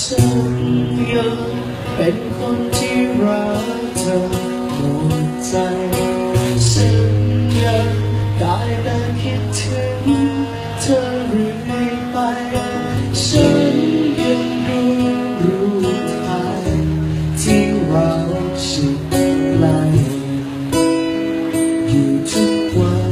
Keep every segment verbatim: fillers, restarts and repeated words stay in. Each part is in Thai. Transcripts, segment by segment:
ฉันยังเป็นคนที่รักเธอหมดใจฉันยังได้แต่คิดถึงเธอเรื่อยไปฉันยังดูรูปถ่ายที่เราชิดใกล้อยู่ทุกวัน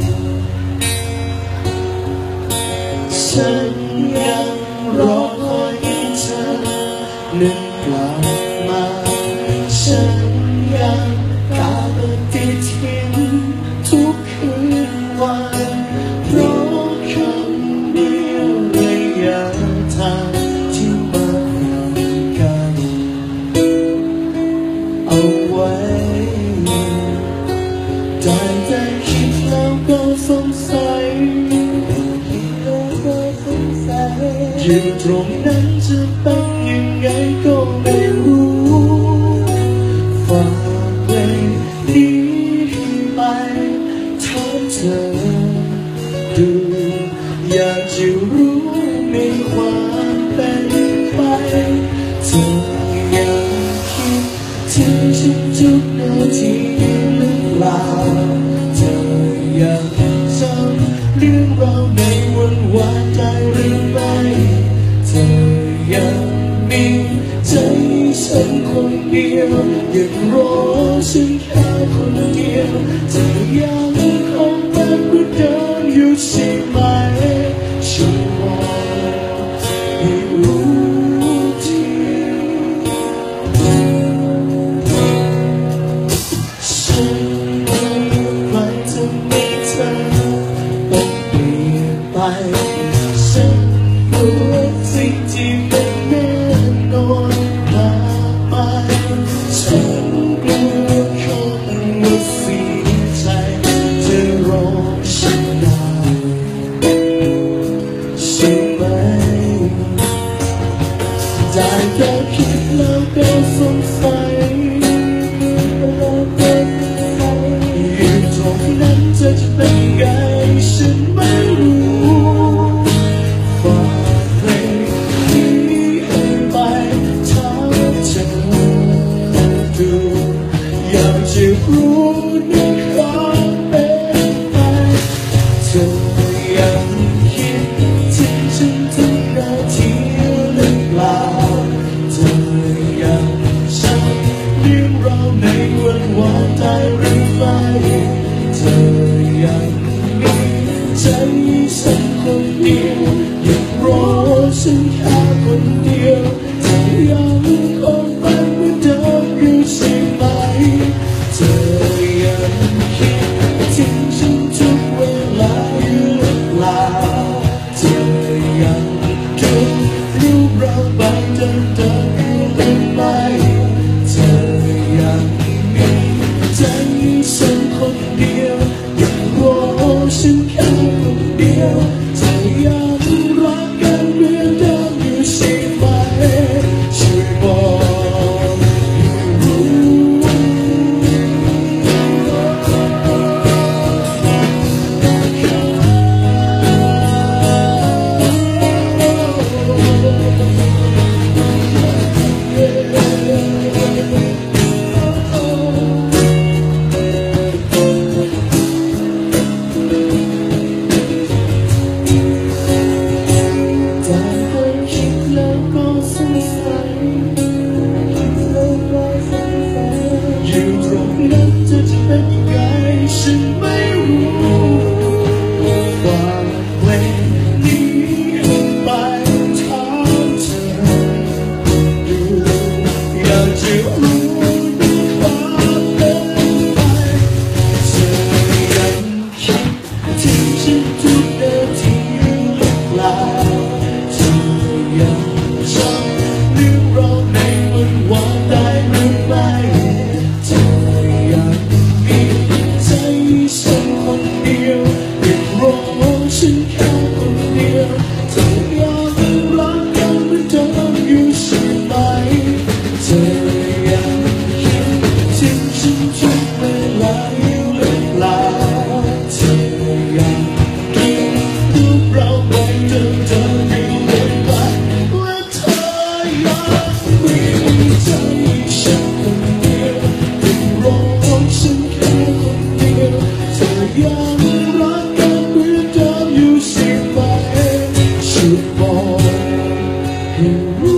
ฉันยังรอคอยให้เธอนึกกลับมาฉันยังกาปฏิทินทุกคืนวันเพราะคำเดียวระยะทางที่มากันเอาไว้ได้แต่คิดแล้วก็สงสัยอยู่ตรงนั้นจะเป็นยังไงก็ไม่รู้ฝากเพลงนี้ไปถามเธอดูอยากจะรู้ในความเป็นไปเธอยังคิดถึงฉันทุกนาทีหรือเปล่าเธอยังจำเรื่องราวในวันวานได้หรือไม่เธอยังมีใจฉันคนเดียวยังรอฉันแค่คนเดียวเธอยังคงเป็นเหมือนเดิมอยู่ใช่ไหมช่วยบอกให้รู้ทีฉันไม่ใครจะมีเธอต้องเปลี่ยนไปฉันรู้สิ่งที่เป็นแน่นอนมากมายฉันกลัวคำว่าเสียใจจะรอฉันได้ใช่ไหมได้แต่คิดแล้วก็สงสัยอยู่ตรงนั้นจะเป็นไงฉันไม่รู้ฝากเพลงนี้ให้ไปถามเธอดูอยากจะรู้ในความเป็นไปเธอยังคิดถึงฉันทุกนาทีหรือเปล่าเธอยังจำเรื่องราวในวันวานได้หรือไม่เธอยังมีใจฉันคนเดียวยังรอฉันแค่คนเดียวเธอยังคงเป็นเหมือนเดิมอยู่ใช่ไหมเธอยังคิดถึงฉันทุกเวลาอยู่หรือเปล่าเธอยังดูรูปเราไปเดินเดินอยู่หรือไม่เธอยังมีใจฉันคนเดียวยังรอฉันแค่คนเดียวเธอยังรักกันเหมือนเดิมอยู่ใช่ไหมช่วยบอกให้รู้ไม่มีใจฉันคนเดียวเป็นร้องฉันแค่คนเดียวเธอยังรักกันเหมือนเดิมอยู่ใช่ไหมช่วยบอกให้รู้